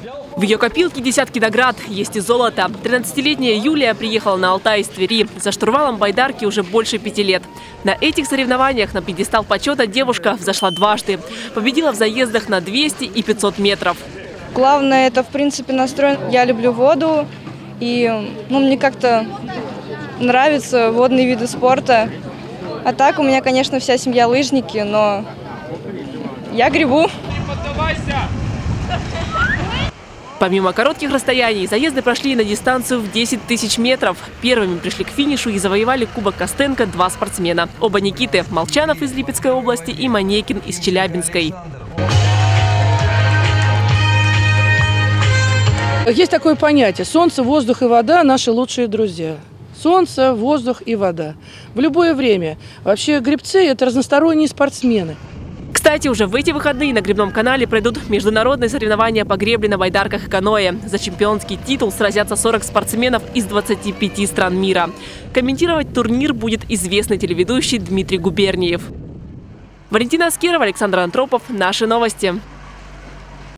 В ее копилке десятки наград, есть и золото. 13-летняя Юлия приехала на Алтай из Твери. За штурвалом байдарки уже больше 5 лет. На этих соревнованиях на пьедестал почета девушка взошла дважды. Победила в заездах на 200 и 500 метров. Главное, это в принципе настрой. Я люблю воду, и мне как-то нравятся водные виды спорта. А так у меня, конечно, вся семья лыжники, но я гребу. Помимо коротких расстояний, заезды прошли и на дистанцию в 10 тысяч метров. Первыми пришли к финишу и завоевали Кубок Костенко два спортсмена. Оба Никиты – Молчанов из Липецкой области и Манекин из Челябинской. Есть такое понятие – солнце, воздух и вода – наши лучшие друзья. Солнце, воздух и вода. В любое время. Вообще гребцы – это разносторонние спортсмены. Кстати, уже в эти выходные на Гребном канале пройдут международные соревнования по гребле на байдарках и каноэ. За чемпионский титул сразятся 40 спортсменов из 25 стран мира. Комментировать турнир будет известный телеведущий Дмитрий Губерниев. Валентина Аскерова, Александр Антропов. Наши новости.